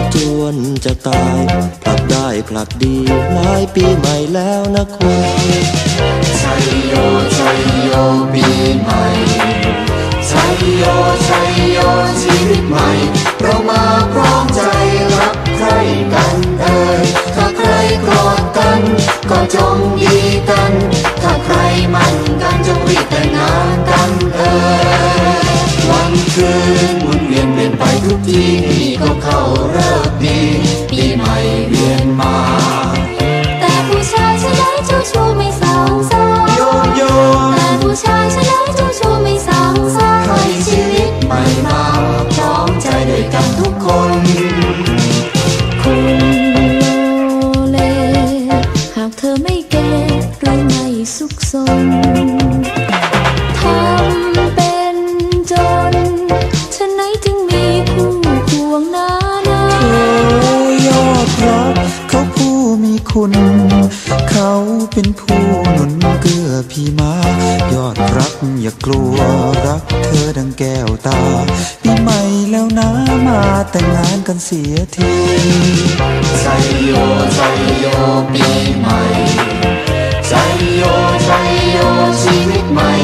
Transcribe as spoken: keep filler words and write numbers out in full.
จวนจะตายผลัดได้ผลัดดีหลายปีใหม่แล้วนะคุณชัยโยชัยโยปีใหม่ชัยโยชัยโยชีวิตใหม่เรามาพร้อมใจรักใครกันเอ่ยถ้าใครโกรธกันก็จงดีกันถ้าใครมันกันจงรีบแต่งงานกันเอ่ยวันคืนหมุนเวียนเปลี่ยนไปทุกทีก็เข้าเลิกดีปีใหม่เวียนมาแต่ผู้ชายฉันได้เจ้าชู้ไม่สองสองโยโยแต่ผู้ชายฉันได้เจ้าชู้ไม่สองสองให้ชีวิตใหม่มาพร้อมใจด้วยกันทุกคนคุณโลเลหากเธอไม่แก่หรือไม่สุขสมทำเป็นจนฉันไหนจึงมีคู่ควงหน้าหน้าโอ้ยอดรักเขาผู้มีคุณเขาเป็นผู้หนุนเกื้อพี่มายอดรักอย่ากลัวรักเธอดังแก้วตาปีใหม่แล้วนะมาแต่งงานกันเสียทีชัยโยชัยโยปีใหม่ชัยโยชัยโยชีวิตใหม่